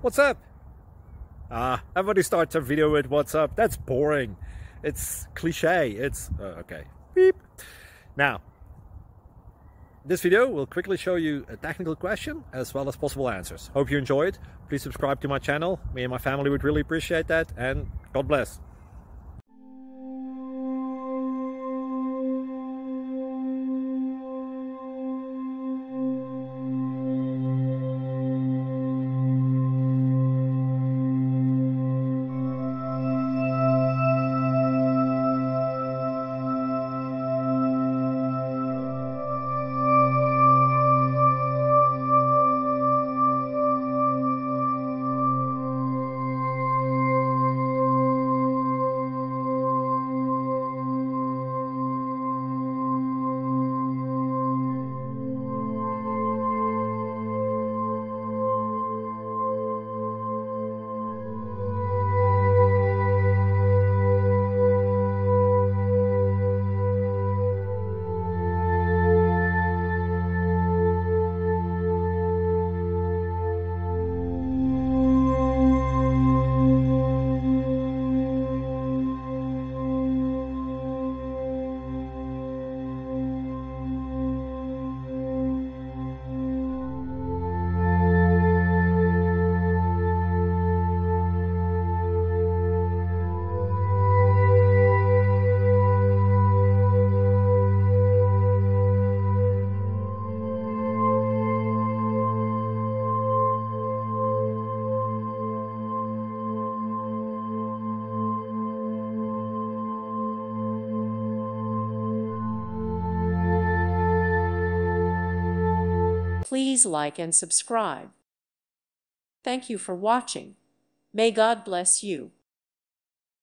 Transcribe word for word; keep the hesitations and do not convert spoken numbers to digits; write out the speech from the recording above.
What's up? Ah, everybody starts a video with what's up. That's boring. It's cliche. It's uh, okay. Beep. Now, this video will quickly show you a technical question as well as possible answers. Hope you enjoy it. Please subscribe to my channel. Me and my family would really appreciate that, and God bless. Please like and subscribe. Thank you for watching. May God bless you.